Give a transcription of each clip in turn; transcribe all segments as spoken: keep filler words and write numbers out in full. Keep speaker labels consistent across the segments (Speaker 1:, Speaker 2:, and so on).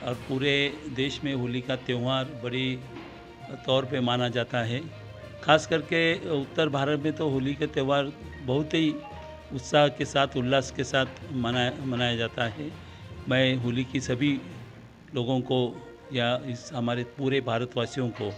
Speaker 1: और पूरे देश में होली का त्यौहार बड़ी तौर पे माना जाता है। ख़ास करके उत्तर भारत में तो होली का त्यौहार बहुत ही उत्साह के साथ, उल्लास के साथ मनाया मनाया जाता है। मैं होली की सभी लोगों को या इस हमारे पूरे भारतवासियों को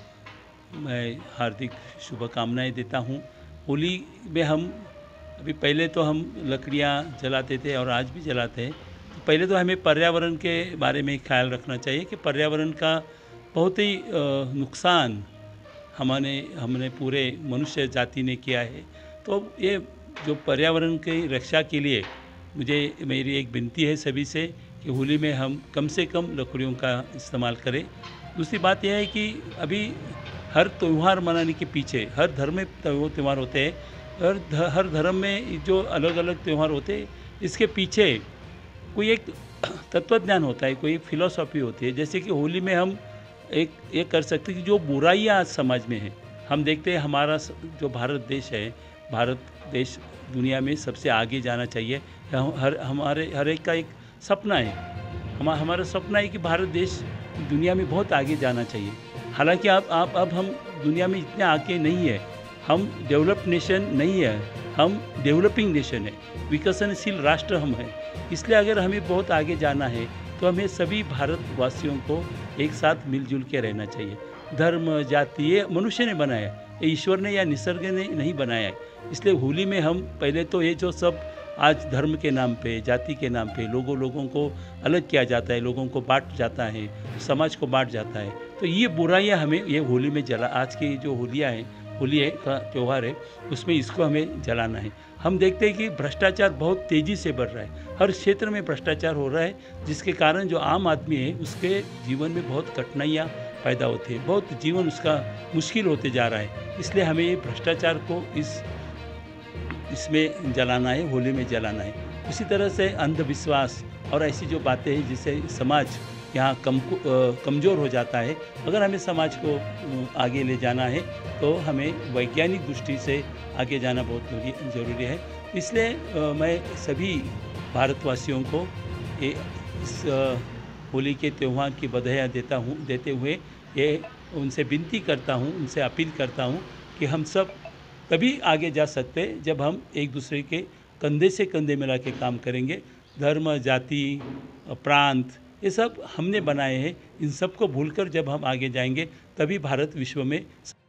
Speaker 1: मैं हार्दिक शुभकामनाएँ देता हूँ। होली में हम अभी पहले तो हम लकड़ियाँ जलाते थे और आज भी जलाते हैं। तो पहले तो हमें पर्यावरण के बारे में ख्याल रखना चाहिए कि पर्यावरण का बहुत ही अ, नुकसान हमने हमने पूरे मनुष्य जाति ने किया है। तो ये जो पर्यावरण की रक्षा के लिए मुझे मेरी एक विनती है सभी से कि होली में हम कम से कम लकड़ियों का इस्तेमाल करें। दूसरी बात यह है कि अभी हर त्यौहार मनाने के पीछे हर धर्म में त्यो त्यौहार होते हैं, हर ध हर धर्म में जो अलग-अलग त्यौहार होते हैं, इसके पीछे कोई एक तत्वज्ञान होता है, कोई फिलॉसफी होती है। जैसे कि होली में हम एक ये कर सकते हैं कि जो बुराइयाँ आज समाज में हैं, हम देखते हैं हमारा स जो भारत देश है, भारत देश दुनिया में सबसे आगे जाना चाहिए। हम हर हमारे हर एक का एक सपना है। हमा हमारा सपना है कि भारत देश दुनिया में बहुत आगे जाना चाहिए। हालाँकि आप आप अब हम दुनिया में इतने आगे नहीं है। हम डेवलप्ड नेशन नहीं है, हम डेवलपिंग नेशन है, विकसनशील राष्ट्र हम हैं। इसलिए अगर हमें बहुत आगे जाना है तो हमें सभी भारतवासियों को एक साथ मिलजुल के रहना चाहिए। धर्म, जाति ये मनुष्य ने बनाया है, ये ईश्वर ने या निसर्ग ने नहीं बनाया है। इसलिए होली में हम पहले तो ये जो सब आज धर्म के नाम पे, जाति के नाम पे लोगों लोगों को अलग किया जाता है, लोगों को बाँट जाता है, समाज को बाँट जाता है। तो ये बुराइयाँ हमें ये होली में जला आज की जो होलियाँ हैं, होली है का त्यौहार है, उसमें इसको हमें जलाना है। हम देखते हैं कि भ्रष्टाचार बहुत तेज़ी से बढ़ रहा है, हर क्षेत्र में भ्रष्टाचार हो रहा है, जिसके कारण जो आम आदमी है उसके जीवन में बहुत कठिनाइयाँ पैदा होती है, बहुत जीवन उसका मुश्किल होते जा रहा है। इसलिए हमें ये भ्रष्टाचार को इस इसमें जलाना है, होली में जलाना है। उसी तरह से अंधविश्वास और ऐसी जो बातें हैं जिससे समाज यहाँ कम कमज़ोर हो जाता है, अगर हमें समाज को आगे ले जाना है तो हमें वैज्ञानिक दृष्टि से आगे जाना बहुत ज़रूरी है। इसलिए मैं सभी भारतवासियों को ये इस होली के त्यौहार की बधाइयाँ देता हूँ देते हुए ये उनसे विनती करता हूँ, उनसे अपील करता हूँ कि हम सब तभी आगे जा सकते हैं जब हम एक दूसरे के कंधे से कंधे मिला के काम करेंगे। धर्म, जाति, प्रांत ये सब हमने बनाए हैं, इन सब को भूलकर जब हम आगे जाएंगे तभी भारत विश्व में